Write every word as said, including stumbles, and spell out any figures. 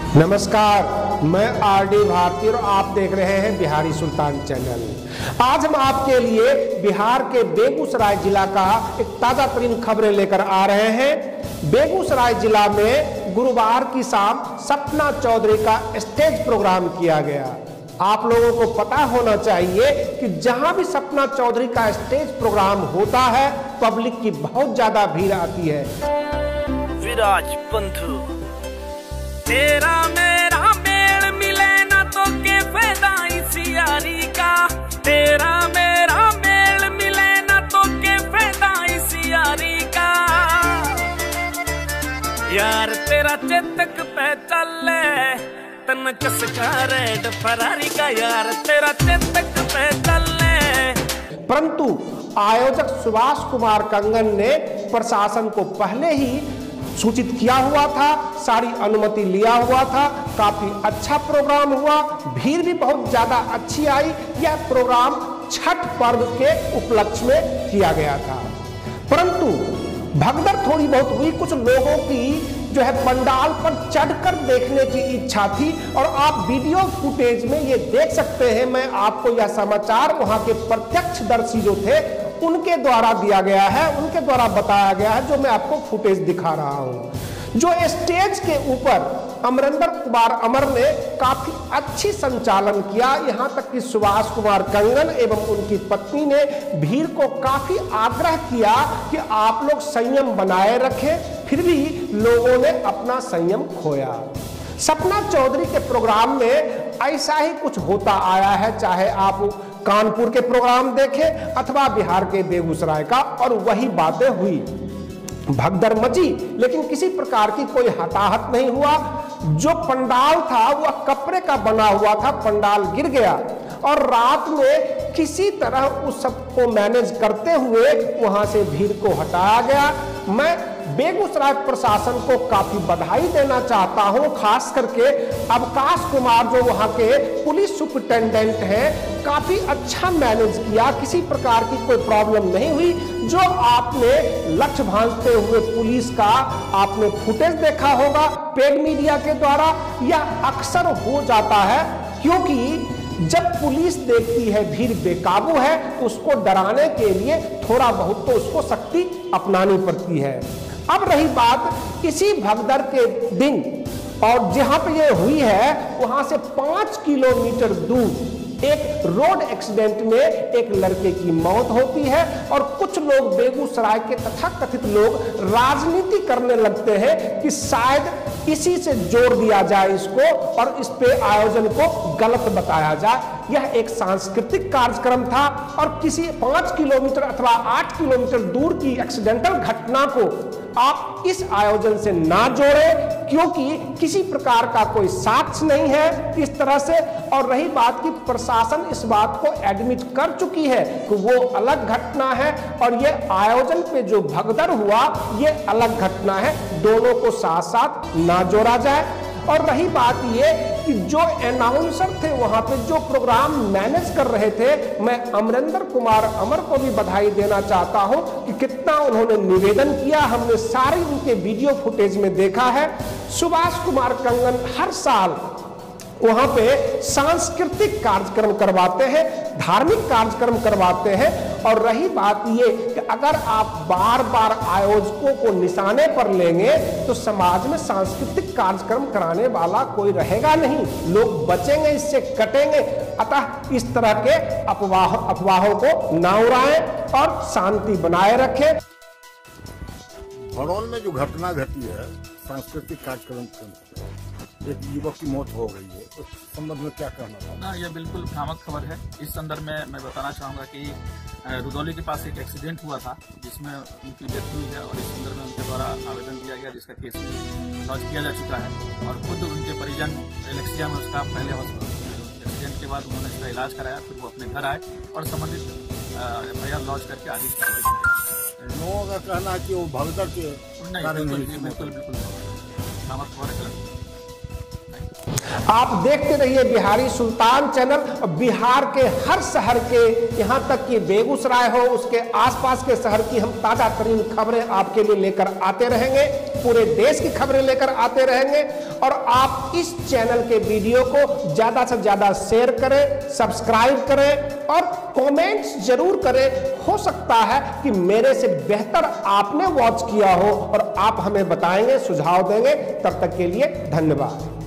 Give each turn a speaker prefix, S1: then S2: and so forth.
S1: नमस्कार, मैं R D Bharti और आप देख रहे हैं बिहारी सुल्तान चैनल। आज हम आपके लिए बिहार के बेगूसराय जिला का एक ताजा तरीन खबरें लेकर आ रहे हैं। बेगूसराय जिला में गुरुवार की शाम सपना चौधरी का स्टेज प्रोग्राम किया गया। आप लोगों को पता होना चाहिए कि जहां भी सपना चौधरी का स्टेज प्रोग्राम होता है, पब्लिक की बहुत ज्यादा भीड़ आती है।
S2: विराज बंधु तेरा मेरा मेल मिले ना तो के फायदा इसी यारी का, तेरा मेरा मेल मिले ना तो के फायदा इसी यारी का। यार तेरा चेतक पे चले तन कसका रेड फरारी का, यार तेरा चेतक पे चले।
S1: परंतु आयोजक सुभाष कुमार कंगन ने प्रशासन को पहले ही सूचित किया हुआ था, सारी अनुमति लिया हुआ था। काफी अच्छा प्रोग्राम हुआ, भीड़ भी बहुत ज्यादा अच्छी आई। यह प्रोग्राम छठ पर्व के उपलक्ष्य में किया गया था, परंतु भगदड़ थोड़ी बहुत हुई। कुछ लोगों की जो है पंडाल पर चढ़कर देखने की इच्छा थी और आप वीडियो फुटेज में ये देख सकते हैं। मैं आपको यह समाचार वहां के प्रत्यक्षदर्शी जो थे उनके द्वारा दिया गया है, उनके द्वारा बताया गया है, जो मैं आपको फुटेज दिखा रहा हूं। जो स्टेज के ऊपर अमरिंदर कुमार अमर ने काफी अच्छी संचालन किया। यहां तक कि सुभाष कुमार कंगन एवं उनकी पत्नी ने भीड़ को काफी आग्रह किया कि आप लोग संयम बनाए रखें, फिर भी लोगों ने अपना संयम खोया। सपना चौधरी के प्रोग्राम में ऐसा ही कुछ होता आया है, चाहे आप कानपुर के प्रोग्राम देखें अथवा बिहार के बेगूसराय का, और वही बातें हुई। भगदड़ मची, लेकिन किसी प्रकार की कोई हताहत नहीं हुआ। जो पंडाल था वह कपड़े का बना हुआ था, पंडाल गिर गया और रात में किसी तरह उस सबको मैनेज करते हुए वहां से भीड़ को हटाया गया। मैं बेगूसराय प्रशासन को काफी बधाई देना चाहता हूं, खास करके अवकाश कुमार जो वहां के पुलिस सुपरिटेंडेंट हैं, काफी अच्छा मैनेज किया। किसी प्रकार की कोई प्रॉब्लम नहीं हुई। जो आपने लक्ष्य भांजते हुए पुलिस का आपने फुटेज देखा होगा पेड मीडिया के द्वारा, यह अक्सर हो जाता है, क्योंकि जब पुलिस देखती है भीड़ बेकाबू है तो उसको डराने के लिए थोड़ा बहुत तो उसको शक्ति अपनानी पड़ती है। अब रही बात इसी भगदड़ के दिन, और जहां पे ये हुई है वहां से पांच किलोमीटर दूर एक रोड एक्सीडेंट में एक लड़के की मौत होती है और कुछ लोग बेगूसराय के तथाकथित लोग राजनीति करने लगते हैं कि शायद इसी से जोड़ दिया जाए इसको और इस पे आयोजन को गलत बताया जाए। यह एक सांस्कृतिक कार्यक्रम था और किसी पांच किलोमीटर अथवा आठ किलोमीटर दूर की एक्सीडेंटल घटना को आप इस आयोजन से ना जोड़ें, क्योंकि किसी प्रकार का कोई साक्ष्य नहीं है इस तरह से। और रही बात की प्रशासन इस बात को एडमिट कर चुकी है कि वो अलग घटना है और ये आयोजन पे जो भगदड़ हुआ ये अलग घटना है, दोनों को साथ साथ ना जोड़ा जाए। और रही बात ये कि जो अनाउंसर थे वहां पे जो प्रोग्राम मैनेज कर रहे थे, मैं अमरिंदर कुमार अमर को भी बधाई देना चाहता हूं कि कितना उन्होंने निवेदन किया। हमने सारी उनके वीडियो फुटेज में देखा है। सुभाष कुमार कंगन हर साल वहां पे सांस्कृतिक कार्यक्रम करवाते हैं, धार्मिक कार्यक्रम करवाते हैं। और रही बात ये कि अगर आप बार बार आयोजकों को निशाने पर लेंगे तो समाज में सांस्कृतिक कार्यक्रम कराने वाला कोई रहेगा नहीं, लोग बचेंगे, इससे कटेंगे। अतः इस तरह के अफवाह अफवाहों को ना उड़ाएं और शांति बनाए रखें।
S3: भड़ौल में जो घटना घटी है सांस्कृतिक कार्यक्रम एक युवक की मौत हो गई है, उस संबंध में क्या कहना था?
S4: ना, यह बिल्कुल भ्रामक खबर है। इस संदर्भ में मैं बताना चाहूँगा कि रुदौली के पास एक एक्सीडेंट हुआ था जिसमें उनकी डेथ हुई है और इस संदर्भ में उनके द्वारा आवेदन दिया गया जिसका केस लॉन्च किया जा चुका है। और खुद उनके परिजन एलेक्सिया में उसका पहले एक्सीडेंट के बाद उन्होंने इसका इलाज कराया, फिर वो अपने घर आए और संबंधित एफ आई आर लॉन्च करके आगे कार्रवाई की।
S3: लोगों का कहना है कि वो भगदड़ के
S4: बिल्कुल बिल्कुल भ्रामक खबर है।
S1: आप देखते रहिए बिहारी सुल्तान चैनल। बिहार के हर शहर के, यहाँ तक कि बेगूसराय हो उसके आसपास के शहर की हम ताजा तरीन खबरें आपके लिए लेकर आते रहेंगे, पूरे देश की खबरें लेकर आते रहेंगे। और आप इस चैनल के वीडियो को ज्यादा से ज्यादा शेयर करें, सब्सक्राइब करें और कमेंट्स जरूर करें। हो सकता है कि मेरे से बेहतर आपने वॉच किया हो और आप हमें बताएंगे, सुझाव देंगे। तब तक के लिए धन्यवाद।